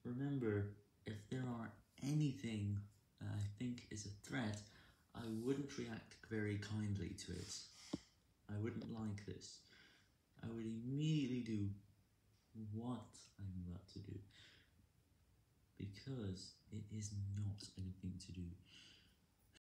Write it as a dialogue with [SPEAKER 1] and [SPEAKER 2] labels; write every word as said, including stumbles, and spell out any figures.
[SPEAKER 1] Remember, if there are anything that I think is a threat, I wouldn't react very kindly to it. I wouldn't like this. I would immediately do what I'm about to do, because it is not a good thing to do.